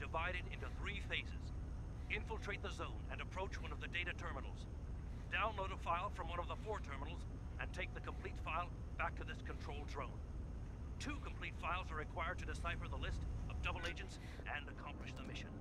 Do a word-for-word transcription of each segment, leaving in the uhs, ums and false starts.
divided into three phases. Infiltrate the zone and approach one of the data terminals. Download a file from one of the four terminals and take the complete file back to this control drone. Two complete files are required to decipher the list of double agents and accomplish the mission.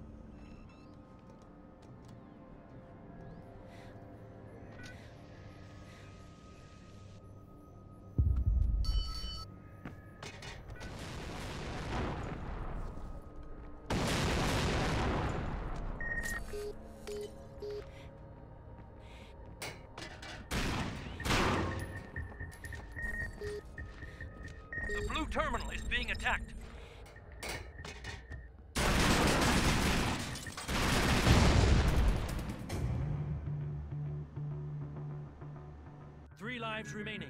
The blue terminal is being attacked. Three lives remaining.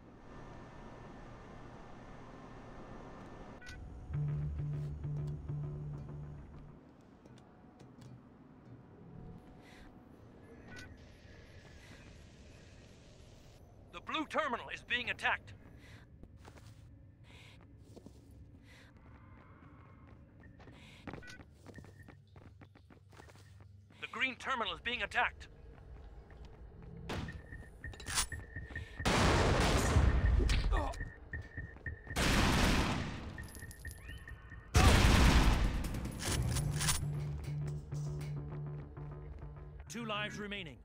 The blue terminal is being attacked. The green terminal is being attacked. Two lives remaining.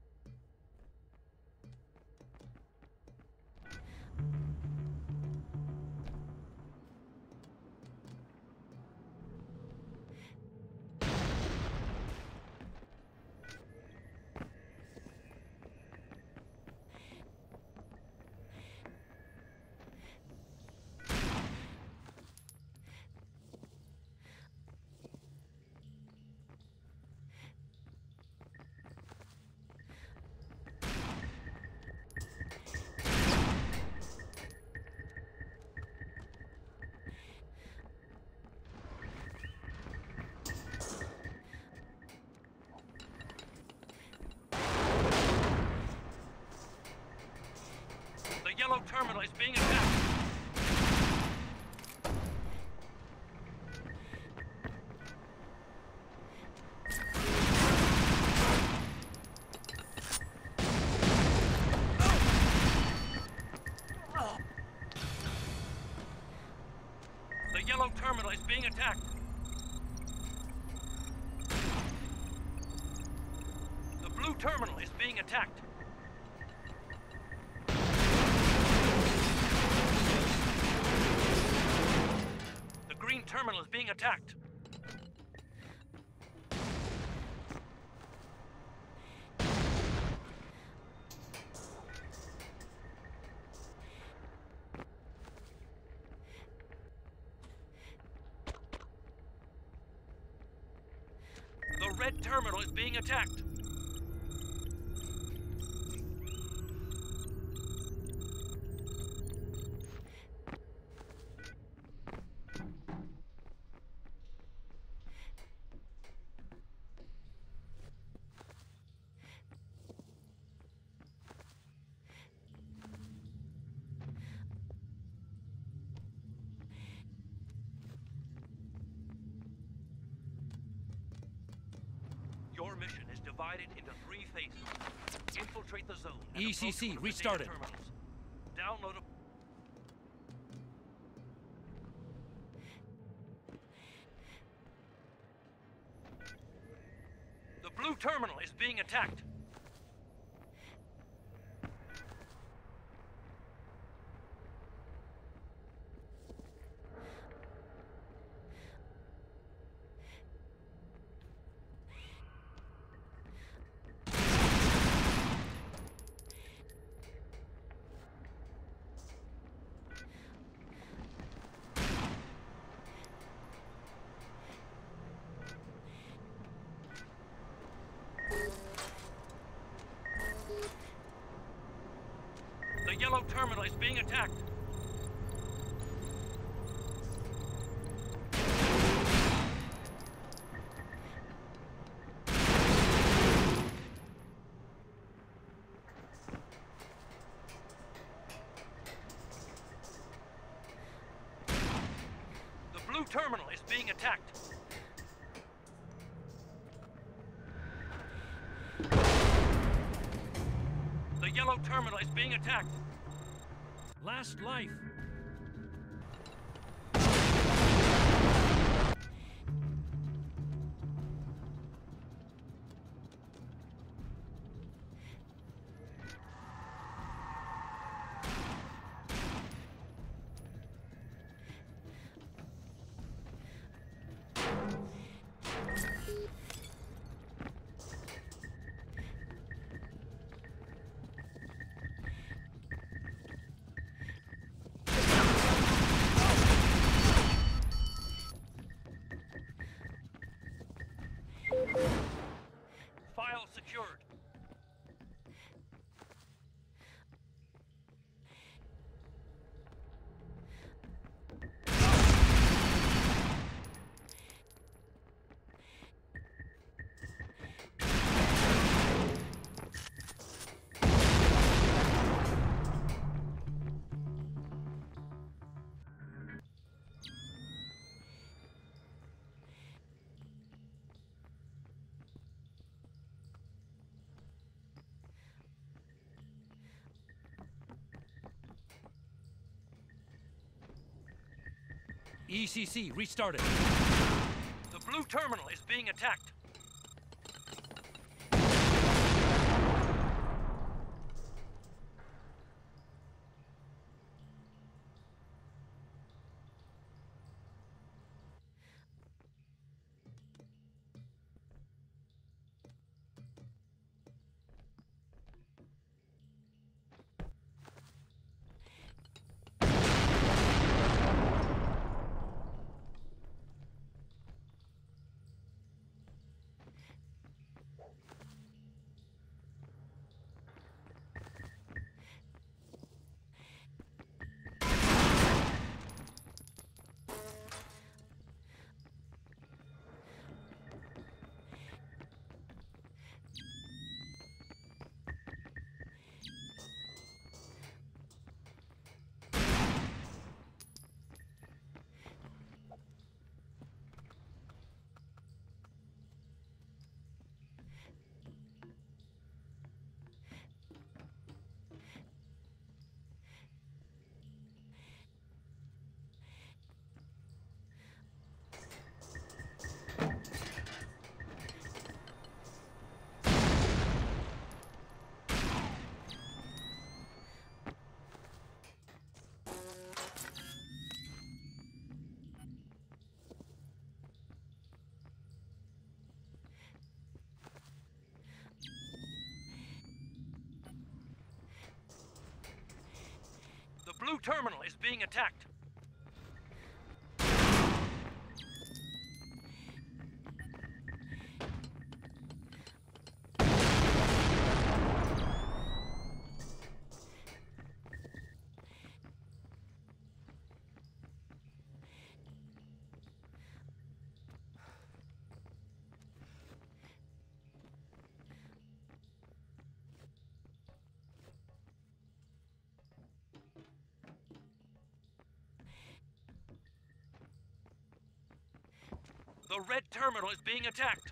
The yellow terminal is being attacked. The yellow terminal is being attacked. The blue terminal is being attacked. The green terminal is being attacked. The red terminal is being attacked. Your mission is divided into three phases. Infiltrate the zone. E C C restarted. Download a... The blue terminal is being attacked. The yellow terminal is being attacked. The blue terminal is being attacked. yellow terminal is being attacked. Last life. File secured. E C C restarted. The blue terminal is being attacked. The blue terminal is being attacked. The red terminal is being attacked.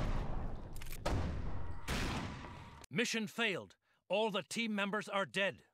Mission failed. All the team members are dead.